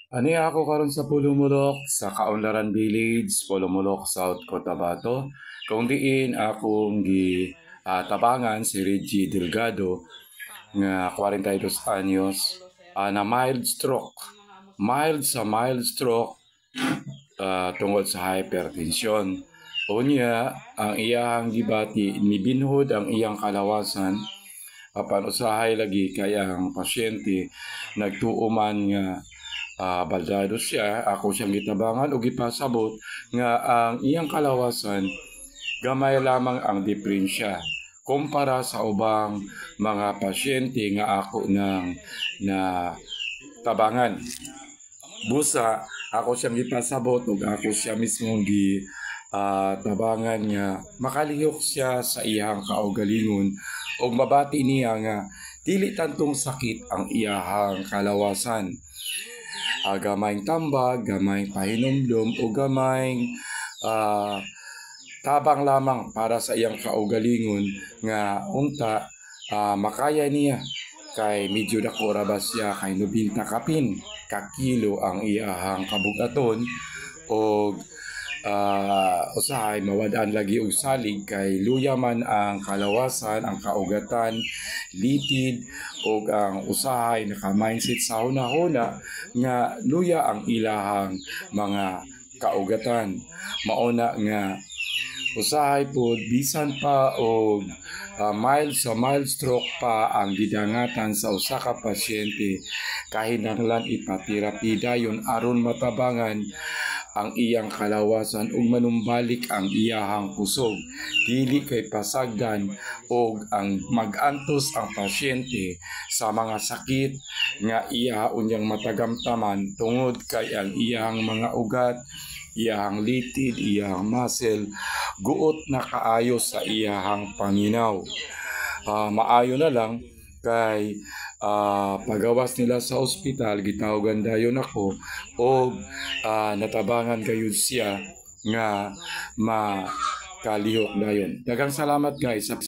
Ani ako karon sa Pulumulok sa Kaunlaran Village, Pulumulok, South Cotabato. Kung diin akong tabangan si Reggie Delgado nga 42 anyos na mild stroke. Mild stroke tungod sa hypertension. Unya, ang iyang gibati nibinhod ang iyang kalawasan apan usahay lagi kaya ang pasyente nagtuuman nga baldado siya, ako siyang gitabangan o gipasabot nga ang iyang kalawasan gamay lamang ang diferensya kumpara sa ubang mga pasyente nga ako na tabangan. Busa, ako siyang gipasabot ug ako siya mismong tabangan nga makalihok siya sa iyang kaugalingon ug mabati niya nga dili tantong sakit ang iyahang kalawasan. Gamayng tambag, gamayng pahinumdum o gamayng tabang lamang para sa iyang kaugalingon nga unta makaya niya kay medyo dako ra ba siya kay 90 kapin ka kilo ang iyahang kabugaton o usahay mawadaan lagi og salig kay luya man ang kalawasan, ang kaugatan, litid o ang usahay naka-mindset sa hunahuna nga luya ang ilahang mga kaugatan. Mauna nga usahay po bisan pa og mild stroke pa ang gidangatan sa usa ka pasyente kahinahanglan ipaterapi dayon aron matabangan ang iyang kalawasan ug manumbalik ang iyahang kusog dili kay pasagdan og ang magantos ang pasyente sa mga sakit nga iya unyang matagamtaman tungod kay ang iyang mga ugat, iyahang litid, iyahang muscle guot na kaayo sa iyahang panginaw. Maayo na lang kay pagawas nila sa ospital gitawagan dayon ako o natabangan gayud siya nga makalihok dayon. Daghang salamat guys.